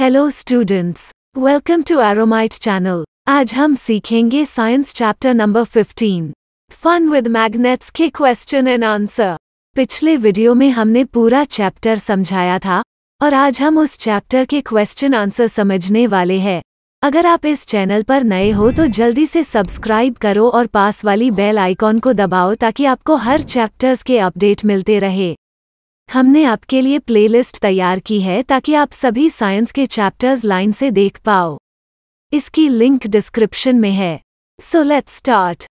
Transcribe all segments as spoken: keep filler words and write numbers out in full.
Hello students, welcome to एरोमाइट channel. आज हम सीखेंगे science chapter number fifteen, fun with magnets के क्वेश्चन एंड आंसर। पिछले वीडियो में हमने पूरा चैप्टर समझाया था और आज हम उस चैप्टर के क्वेश्चन आंसर समझने वाले हैं। अगर आप इस चैनल पर नए हो तो जल्दी से सब्सक्राइब करो और पास वाली बेल आइकॉन को दबाओ ताकि आपको हर चैप्टर्स के अपडेट मिलते रहे। हमने आपके लिए प्लेलिस्ट तैयार की है ताकि आप सभी साइंस के चैप्टर्स लाइन से देख पाओ। इसकी लिंक डिस्क्रिप्शन में है। So let's start.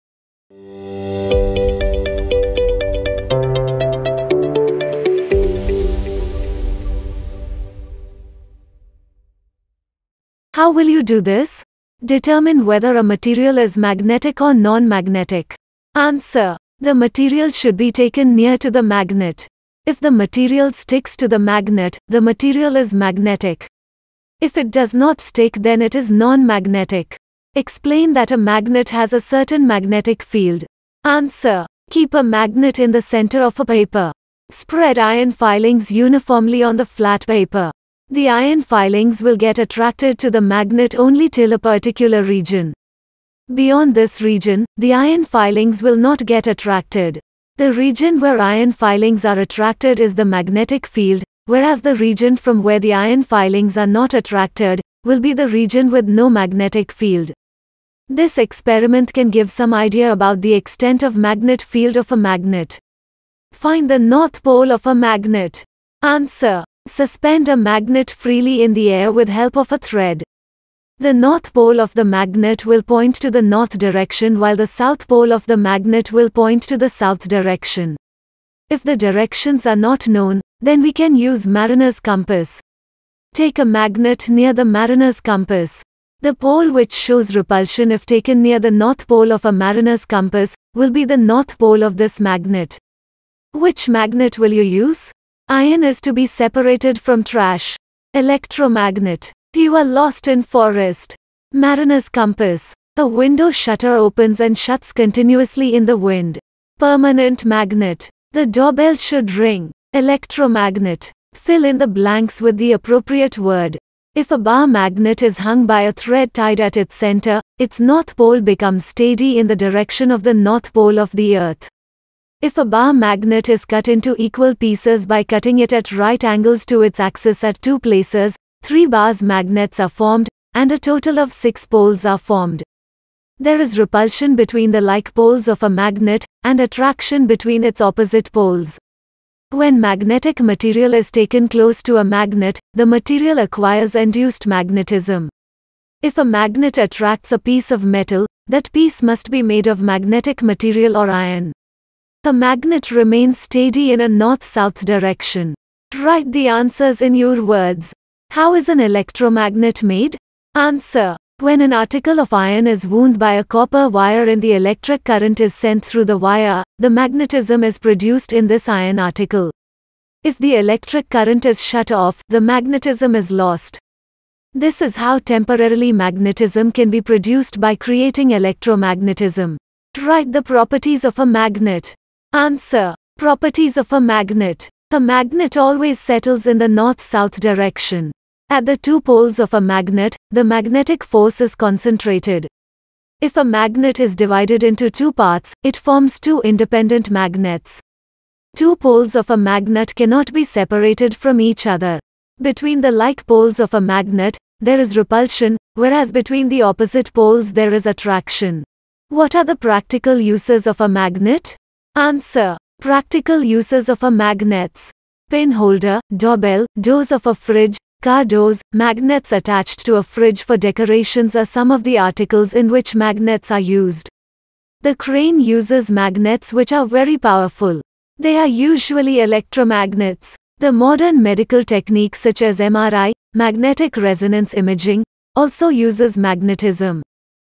How will you do this? Determine whether a material is magnetic or non-magnetic. Answer: the material should be taken near to the magnet. If the material sticks to the magnet, the material is magnetic. If it does not stick, then it is non-magnetic. Explain that a magnet has a certain magnetic field. Answer: keep a magnet in the center of a paper. Spread iron filings uniformly on the flat paper. The iron filings will get attracted to the magnet only till a particular region. Beyond this region, the iron filings will not get attracted. The region where iron filings are attracted is the magnetic field, whereas the region from where the iron filings are not attracted will be the region with no magnetic field. This experiment can give some idea about the extent of magnet field of a magnet. Find the north pole of a magnet. Answer: suspend a magnet freely in the air with help of a thread. The north pole of the magnet will point to the north direction while the south pole of the magnet will point to the south direction. If the directions are not known, then we can use mariner's compass. Take a magnet near the mariner's compass. The pole which shows repulsion if taken near the north pole of a mariner's compass will be the north pole of this magnet. Which magnet will you use? Iron is to be separated from trash. Electromagnet. You are lost in forest. Mariner's compass. A window shutter opens and shuts continuously in the wind. Permanent magnet. The doorbell should ring. Electromagnet. Fill in the blanks with the appropriate word. If a bar magnet is hung by a thread tied at its center, its north pole becomes steady in the direction of the north pole of the earth. If a bar magnet is cut into equal pieces by cutting it at right angles to its axis at two places, three bars magnets are formed, and a total of six poles are formed. There is repulsion between the like poles of a magnet, and attraction between its opposite poles. When magnetic material is taken close to a magnet, the material acquires induced magnetism. If a magnet attracts a piece of metal, that piece must be made of magnetic material or iron. A magnet remains steady in a north-south direction. Write the answers in your words. How is an electromagnet made? Answer: when an article of iron is wound by a copper wire and the electric current is sent through the wire, the magnetism is produced in this iron article. If the electric current is shut off, the magnetism is lost. This is how temporarily magnetism can be produced by creating electromagnetism. Write the properties of a magnet. Answer: properties of a magnet. A magnet always settles in the north-south direction. At the two poles of a magnet, the magnetic force is concentrated. If a magnet is divided into two parts, it forms two independent magnets. Two poles of a magnet cannot be separated from each other. Between the like poles of a magnet, there is repulsion, whereas between the opposite poles there is attraction. What are the practical uses of a magnet? Answer: practical uses of a magnets. Pin holder, doorbell, doors of a fridge, car doors, magnets attached to a fridge for decorations are some of the articles in which magnets are used. The crane uses magnets which are very powerful. They are usually electromagnets. The modern medical techniques such as M R I, magnetic resonance imaging, also uses magnetism.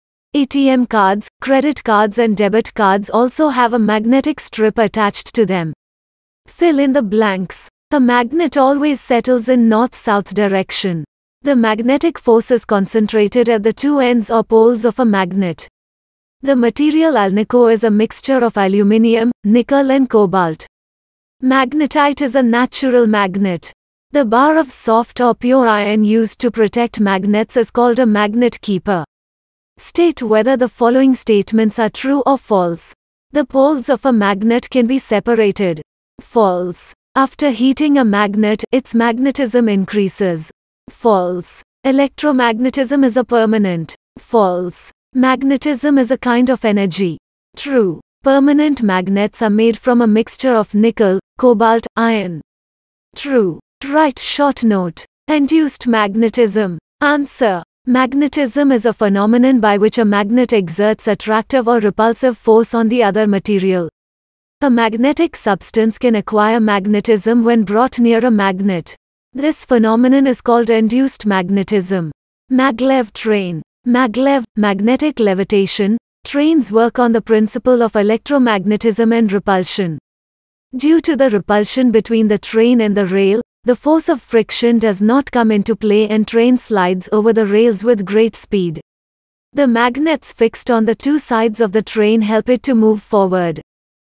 A T M cards, credit cards and debit cards also have a magnetic strip attached to them. Fill in the blanks. A magnet always settles in north-south direction. The magnetic force is concentrated at the two ends or poles of a magnet. The material alnico is a mixture of aluminium, nickel and cobalt. Magnetite is a natural magnet. The bar of soft or pure iron used to protect magnets is called a magnet keeper. State whether the following statements are true or false. The poles of a magnet can be separated. False. After heating a magnet, its magnetism increases. False. Electromagnetism is a permanent. False. Magnetism is a kind of energy. True. Permanent magnets are made from a mixture of nickel, cobalt, iron. True. Write short note. Induced magnetism. Answer. Magnetism is a phenomenon by which a magnet exerts attractive or repulsive force on the other material. A magnetic substance can acquire magnetism when brought near a magnet. This phenomenon is called induced magnetism. Maglev train. Maglev, magnetic levitation. Trains work on the principle of electromagnetism and repulsion. Due to the repulsion between the train and the rail, the force of friction does not come into play and train slides over the rails with great speed. The magnets fixed on the two sides of the train help it to move forward.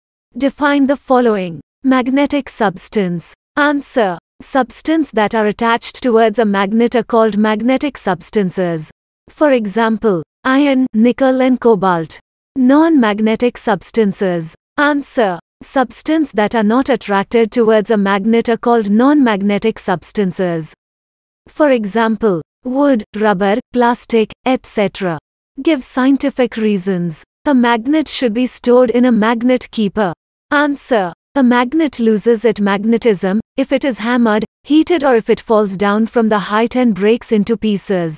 Define the following. Magnetic substance. Answer. Substances that are attached towards a magnet are called magnetic substances. For example, iron, nickel and cobalt. Non-magnetic substances. Answer. Substances that are not attracted towards a magnet are called non-magnetic substances. For example, wood, rubber, plastic, et cetera. Give scientific reasons. A magnet should be stored in a magnet keeper. Answer. A magnet loses its magnetism if it is hammered, heated or if it falls down from the height and breaks into pieces.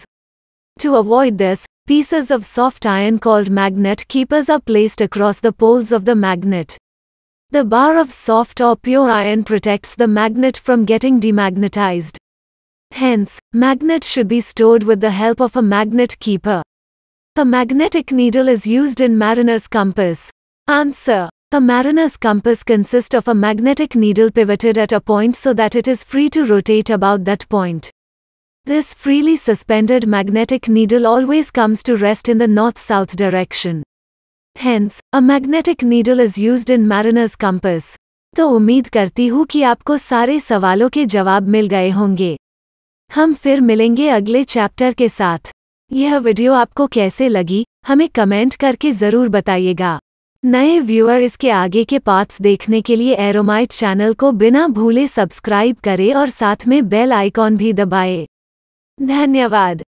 To avoid this, pieces of soft iron called magnet keepers are placed across the poles of the magnet. The bar of soft or pure iron protects the magnet from getting demagnetized. Hence, magnet should be stored with the help of a magnet keeper. A magnetic needle is used in mariner's compass. Answer. A mariner's compass consists of a magnetic needle pivoted at a point so that it is free to rotate about that point. This freely suspended magnetic needle always comes to rest in the north-south direction. Hence, a magnetic needle is used in mariner's compass. तो उम्मीद करती हूँ कि आपको सारे सवालों के जवाब मिल गए होंगे। हम फिर मिलेंगे अगले चैप्टर के साथ। यह वीडियो आपको कैसे लगी, हमें कमेंट करके ज़रूर बताइएगा। नए व्यूअर इसके आगे के पार्ट्स देखने के लिए एरोमाइट चैनल को बिना भूले सब्सक्राइब करें और साथ में बेल आइकॉन भी दबाएं। धन्यवाद।